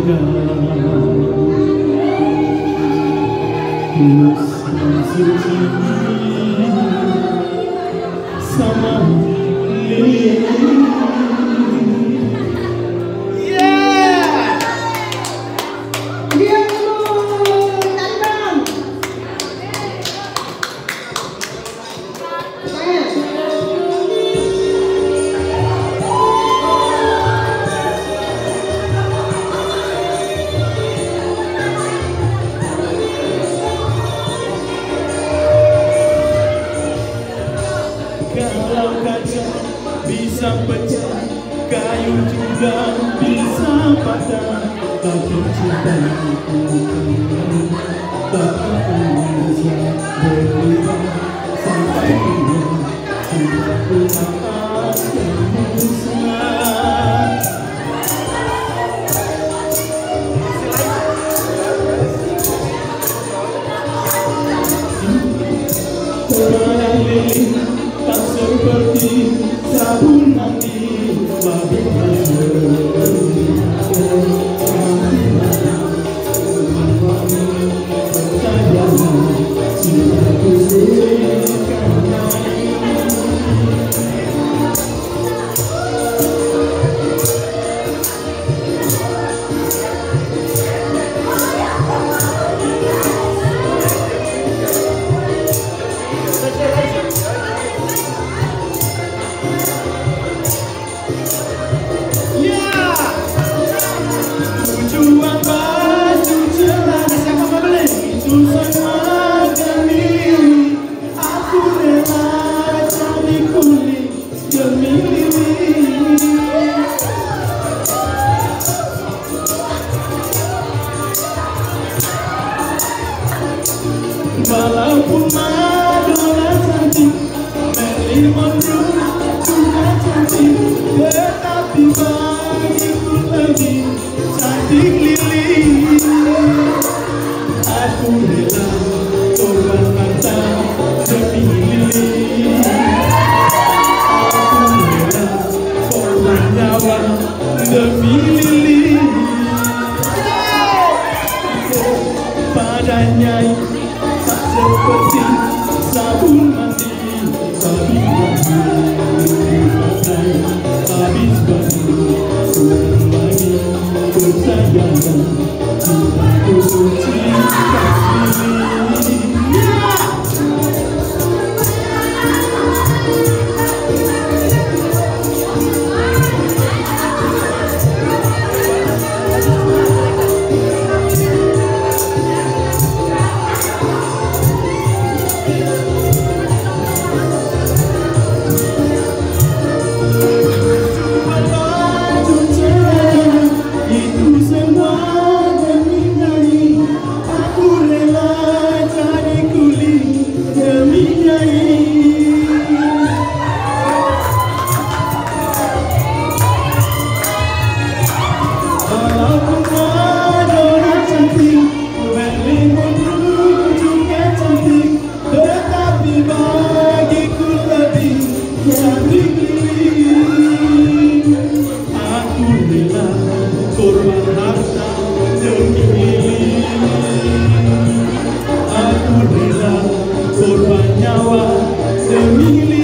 surga. Bersama suci sama lili. Kalau kaca bisa pecah, kayu juga bisa patah, tapi cinta itu tak akan bisa berubah sampai cintaku tak akan musnah. Terang lilin tak seperti sabun mandi, walaupun Madonna cantik, Marilyn Monroe juga cantik, tetapi bagiku lebih cantik lilin. Aku rela korban mata demi lilin. Aku rela korban nyawa demi lilin. Padanya tak seperti sabun mandi, tapi dipakai habis baju. Lagi kesayangan cintaku suci kasih. Korban harta demi lilin. Aku rela korban nyawa demi lilin.